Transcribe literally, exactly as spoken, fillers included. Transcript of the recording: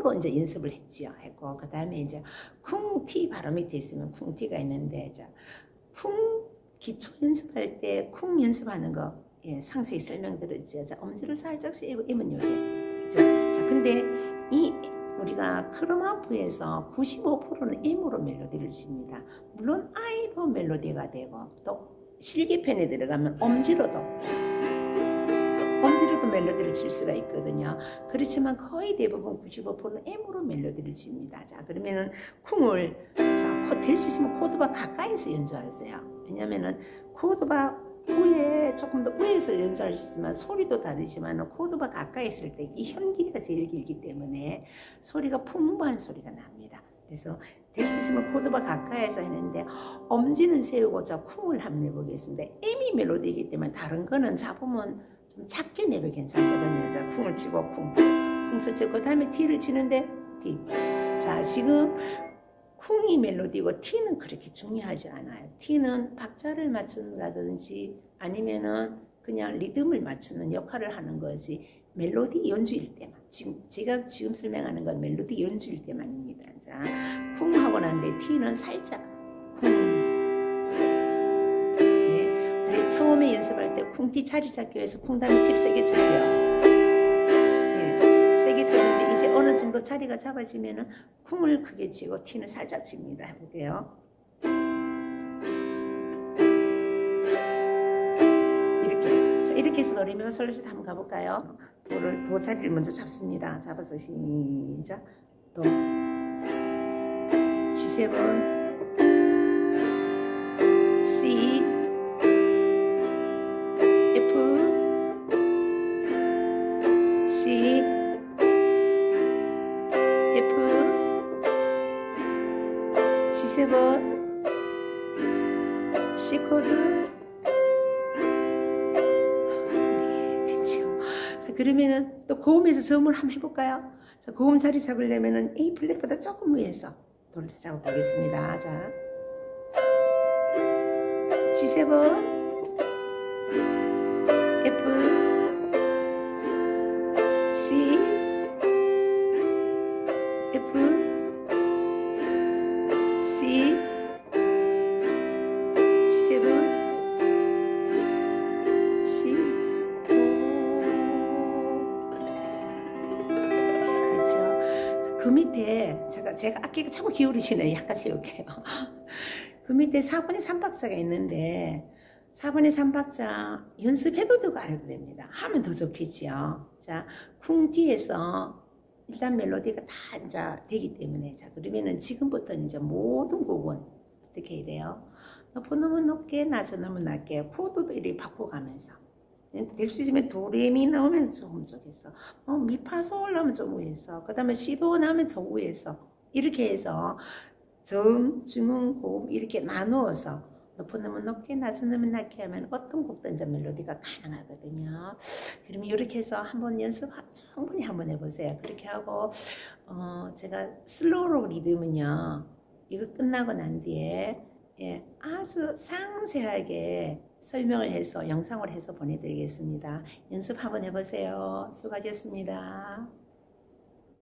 쿵으로 이제 연습을 했지요. 했고 그 다음에 이제 쿵티 바로 밑에 있으면 쿵티가 있는데, 자, 쿵 기초 연습할 때 쿵 연습하는 거 예, 상세히 설명드렸죠. 자, 엄지를 살짝 입은 요게. 자, 근데 이 우리가 크롬하프에서 구십오 퍼센트는 M으로 멜로디를 칩니다. 물론 I도 멜로디가 되고 또 실기편에 들어가면 엄지로도 엄지로도 멜로디를 칠 수가 있거든요. 그렇지만 거의 대부분 구십오 퍼센트는 M으로 멜로디를 칩니다. 자, 그러면은 쿵을 자, 될 수 있으면 코드바 가까이서 연주하세요. 왜냐면은 코드바 위에 조금 더 위에서 연주할 수 있지만 소리도 다르지만 코드바 가까이 있을 때 이 현 길이가 제일 길기 때문에 소리가 풍부한 소리가 납니다. 그래서 될 수 있으면 코드바 가까이서 했는데 엄지는 세우고 자 쿵을 한번 해보겠습니다. M이 멜로디이기 때문에 다른 거는 잡으면 좀 작게 내도 괜찮거든요. 자, 쿵을 치고 쿵, 쿵 치고 그 다음에 T를 치는데 T. 자, 지금 쿵이 멜로디고 T는 그렇게 중요하지 않아요. T는 박자를 맞춘다든지 아니면은 그냥 리듬을 맞추는 역할을 하는 거지 멜로디 연주일 때만. 지금 제가 지금 설명하는 건 멜로디 연주일 때만입니다. 자, 쿵 하고 난데 T는 살짝 쿵. 네, 처음에 연습할 때 쿵티 자리 잡기 위해서 쿵 다음에 T를 세게 치죠. 네, 세게 쳤는데 이제 어느 정도 자리가 잡아지면은 쿵을 크게 치고 T는 살짝 칩니다. 해볼게요. 이렇게. 자, 이렇게 해서 노래면서를 한번 가볼까요? 도를, 도 자리를 먼저 잡습니다. 잡아서 시작. 도. 지 세븐. C. F. C. F. 지 세븐. C 코드. 그러면은 또 고음에서 저음을 한번 해볼까요? 자, 고음 자리 잡으려면은 A 플랫보다 조금 위에서 도를 잡아보겠습니다. 자, 지 세븐, F, C, F, C, 지 세븐, 그 밑에 제가 제가 악기가 자꾸 기울이시네요. 약간 세울게요. 그 밑에 사 번의 삼 박자가 있는데 사 번의 삼 박자 연습해도 되고 안 해도 됩니다. 하면 더 좋겠지요. 자, 쿵 뒤에서 일단 멜로디가 다 이제 되기 때문에 자, 그러면은 지금부터 이제 모든 곡은 어떻게 해야 돼요? 높은 놈은 높게, 낮은 놈은 낮게, 코드도 이렇게 바꿔가면서 될 수 있으면 도레미 나오면 좀 저기서 어, 미파솔 나오면 좀 위에서 그 다음에 시도 나오면 저 위에서 이렇게 해서 저음, 중음, 고음 이렇게 나누어서 높은 놈은 높게 낮은 놈은 낮게 하면 어떤 곡도 이제 멜로디가 가능하거든요. 그러면 이렇게 해서 한번 연습 충분히 한번 해보세요. 그렇게 하고 어, 제가 슬로우 리듬은요 이거 끝나고 난 뒤에 예, 아주 상세하게 설명을 해서 영상을 해서 보내드리겠습니다. 연습 한번 해보세요. 수고하셨습니다.